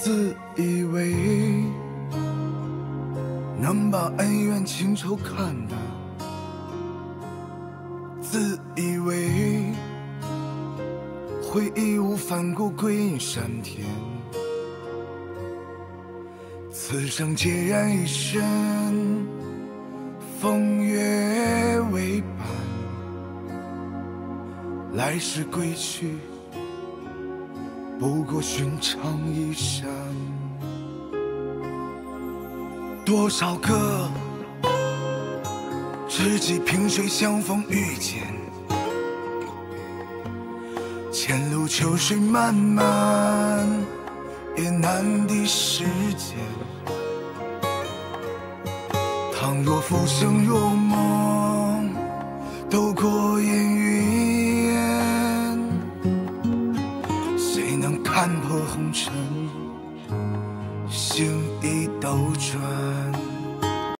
自以为能把恩怨情仇看淡，自以为会义无反顾归隐山田，此生孑然一身，风月为伴，来世归去，不过寻常一山。多少个知己萍水相逢遇见，前路秋水漫漫，也难敌时间。倘若浮生若梦，斗过烟云烟，谁能看破红尘，心已斗转。